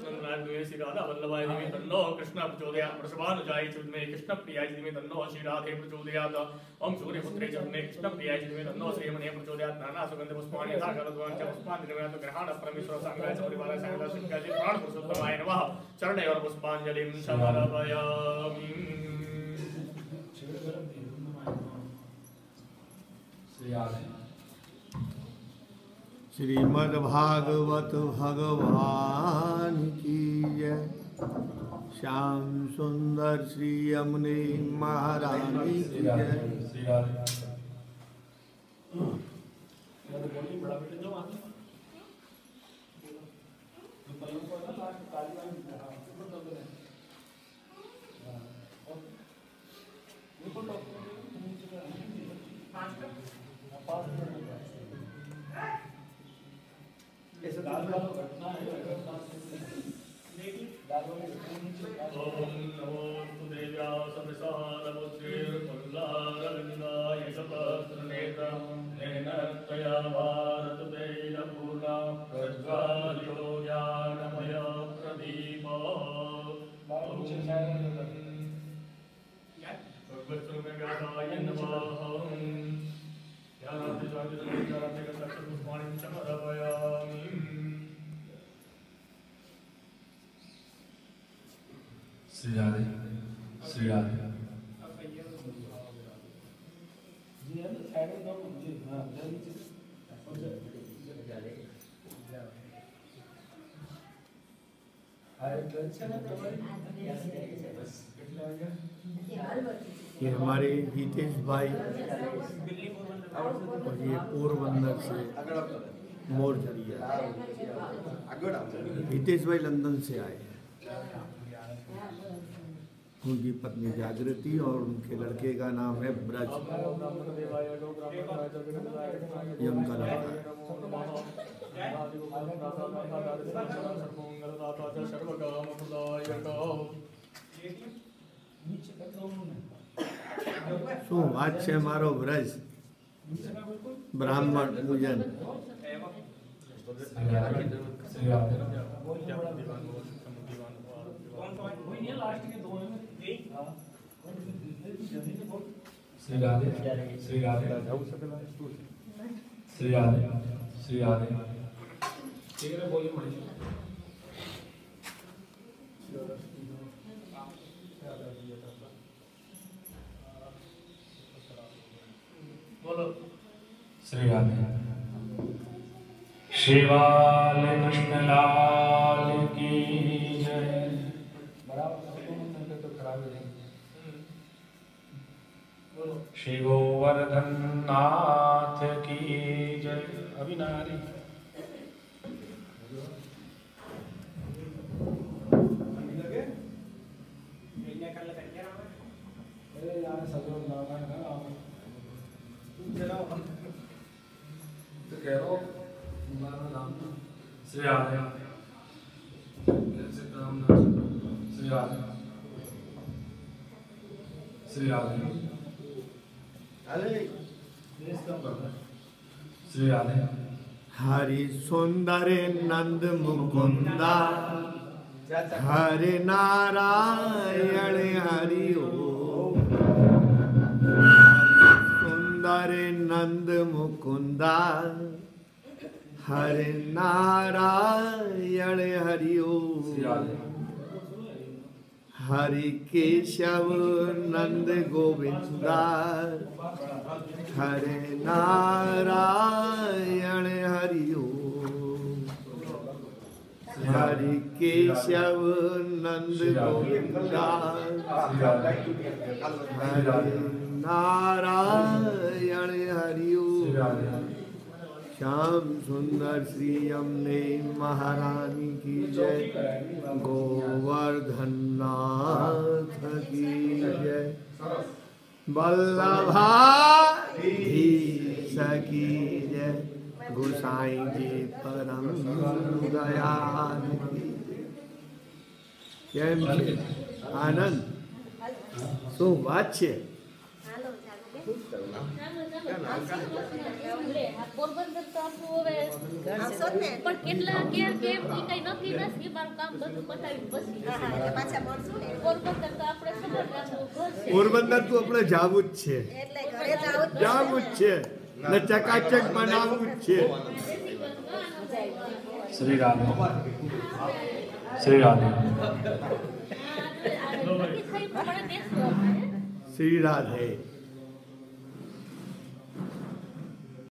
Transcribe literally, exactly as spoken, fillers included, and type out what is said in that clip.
श्री राधा वल्लभाय धीमहि तन्नो कृष्ण प्रचोदयात् वृषभानुजाय च विद्महे कृष्णप्रियाय धीमहि तन्नो श्री राधे प्रचोदयात् ओम सूर्यपुत्रे च विद्महे कृष्णप्रियाय च धीमहि तन्नो श्रीमने प्रचोदयात् नाना सुगंध पुष्पाणि यथा गरुडध्वजं च पुष्पाणि निर्मयात् ग्रहाण परमेश्वर संगाय च परिवाराय संगाय सिंहाय च प्राण पुरुषोत्तमाय नमः चरणयोर पुष्पांजलिं समर्पयामि। श्रीमद् भागवत भगवान की जय। श्याम सुंदर श्री यमुने महारानी की जय। ओम नमो देव्या सविशालमुद्रेर्पुल्लारविन्दाय शतस्रनेत्र नैनतया भारत तैलपूर्णा प्रज्वालितो ज्ञानमय प्रदीप। भगवत्स्वरूपव्यासाय नमः। ज्ञानादिपुष्पाणि समर्पयामि। श्री राधे श्री राधे। ये हमारे हितेश भाई और ये पोरबंदर से मोरझरिया। हितेश भाई लंदन से आए हैं। उनकी पत्नी जागृति और उनके लड़के का नाम है ब्रज। ये उनका लड़का है। શું વાત છે મારો બ્રજ બ્રાહ્મણ પૂજન। श्री राधे श्री राधे श्री राधे श्री राधे। श्री राधे। श्री बाल कृष्ण लाल की जय। श्री गोवर्धन नाथ की जय। अभी ना आ रही। तो कह रहा हूँ श्री राधे श्री राधे श्री राधे श्री राधे। हरि सुंदर नंद मुकुंदा हरे नारायण हरि ओम। सुंदर नंद मुकुंदा हरे नारायण हरि ओम। हरि केशव नंद गोविंदा हरे नारायण हरि ओम। हरि केशव नंद गोविंदा हरे नारायण हरि ओम। श्याम सुंदर श्री यमुने महारानी की जय। गोवर्धन नाथ की जय। वल्लभाधीश की जय। गोसाई जी परम दयाल की जय। आनंद શું વાત છે? પોરબંદર તો આખું હવે પણ કેટલા કે કેમ ઈ કઈ નક્કી નથી, વાળું કામ બધું પતાવી પછી પાછા મળશું ને પોરબંદર તો આપણે ખબર રાખવું ઘર છે પોરબંદર તો આપણે જાવું જ છે એટલે ઘરે જાવું જ જાવું જ છે ને ચકાચક બનાવવું જ છે श्री राधे श्री राधे શ્રી રાધે